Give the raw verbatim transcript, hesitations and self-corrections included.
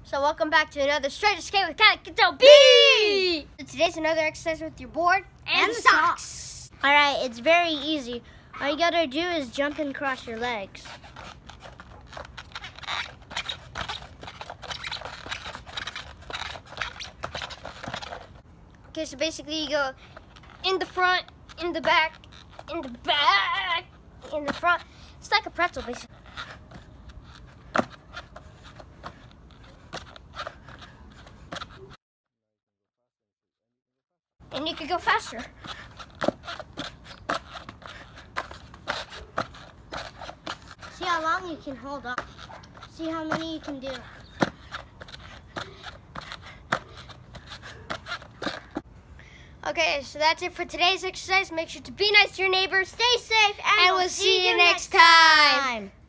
So welcome back to another Straight Escape with Calico B! So today's another exercise with your board and, and the socks. socks. Alright, it's very easy. All you gotta do is jump and cross your legs. Okay, so basically you go in the front, in the back, in the back, in the front. It's like a pretzel, basically. And you could go faster. See how long you can hold on. See how many you can do. Okay, so that's it for today's exercise. Make sure to be nice to your neighbors, stay safe, and, And we'll we'll see see you you next next time. time.